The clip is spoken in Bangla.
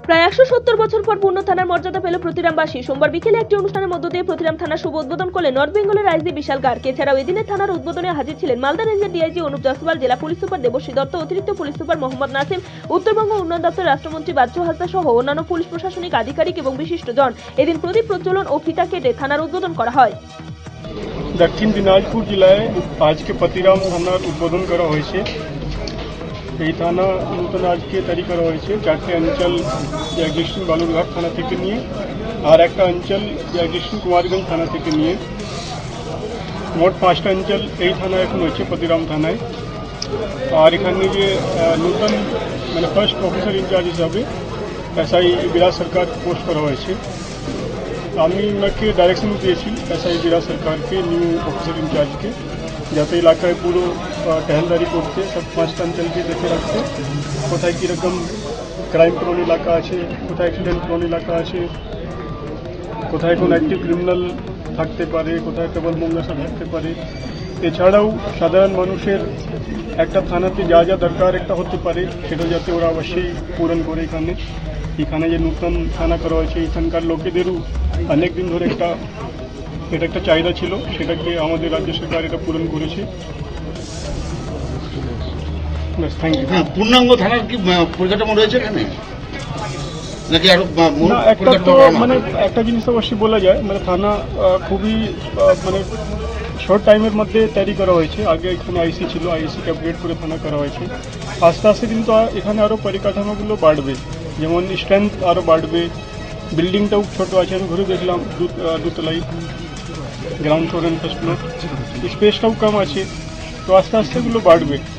প্রায় 170 বছর পর পূর্ণ থানার মর্যাদা পেল প্রতিরামবাসী। সোমবার বিকেলে একটি অনুষ্ঠানের মধ্য দিয়ে প্রতিরাম থানার শুভ উদ্বোধন করলেন নর্থ বেঙ্গলের আইজি বিশাল গার্গ। এছাড়াও এদিনের থানার উদ্বোধনে হাজির ছিলেন মালদা রেঞ্জের ডিআইজি অনুপ জয়সওয়াল, জেলা পুলিশ সুপার দেবশ্রী দত্ত, অতিরিক্ত পুলিশ সুপার মোহাম্মদ নাসিম, উত্তরবঙ্গ উন্নয়ন দপ্তরের রাষ্ট্রমন্ত্রী বাচ্চু হাসদা সহ অন্যান্য পুলিশ প্রশাসনিক আধিকারিক এবং বিশিষ্টজন। এদিন প্রদীপ প্রজ্বলন ও ফিতা কেটে থানার উদ্বোধন করা হয়। দক্ষিণ দিনাজপুর জেলায় আজকে প্রতিরাম থানার উদ্বোধন করা হয়েছে। এই থানা নতুন আজকে তৈরি করা হয়েছে। 4টে অঞ্চল এক্সিস্টিং বালুরঘাট থানা থেকে নিয়ে আর একটা অঞ্চল এক্সিস্টিং কুমারগঞ্জ থানা থেকে নিয়ে মোট 5টা অঞ্চল এই থানায় এখন হয়েছে প্রতিরাম থানায়। আর এখানে যে নতুন মানে ফার্স্ট অফিসার ইনচার্জ হিসাবে এসআই বিরাজ সরকার পোস্ট করা হয়েছে। আমি ওনাকে ডাইরেকশন দিয়েছি এসআই বিরাজ সরকারকে, নিউ অফিসার ইনচার্জকে, যাতে এলাকায় পুরো টহলদারি করতে, সব 5টা অঞ্চলকে দেখে রাখতে, কোথায় কীরকম ক্রাইম প্রোন এলাকা আছে, কোথায় অ্যাক্সিডেন্ট প্রোন এলাকা আছে, কোথায় কোন অ্যাক্টিভ ক্রিমিনাল থাকতে পারে, কোথায় কেবল মঙ্গাসা থাকতে পারে। এছাড়াও সাধারণ মানুষের একটা থানাতে যা যা দরকার একটা হতে পারে সেটা যাতে ওরা অবশ্যই পূরণ করে। এখানে যে নতুন থানা করা হয়েছে, এখানকার লোকেদেরও অনেক দিন ধরে এটা একটা চাহিদা ছিল, সেটাকে আমাদের রাজ্য সরকার এটা পূরণ করেছে। পূর্ণাঙ্গ থানার কি পরিকাঠামো রয়েছে এখানে নাকি আরো? না, একটা তো মানে একটা জিনিস অবশ্যই বলা যায়, মানে থানা খুবই মানে শর্ট টাইমের মধ্যে তৈরি করা হয়েছে। আগে এখানে আইসি ছিল, আইসিকে আপগ্রেড করে থানা করা হয়েছে। আস্তে আস্তে কিন্তু এখানে আরও পরিকাঠামোগুলো বাড়বে, যেমন স্ট্রেংথ আরও বাড়বে। বিল্ডিংটাও ছোটো আছে, আমি ঘুরে দেখলাম, দুতলাই, ground floor and first floor, স্পেসটাও কম আছে। তো আস্তে আস্তে এগুলো বাড়বে।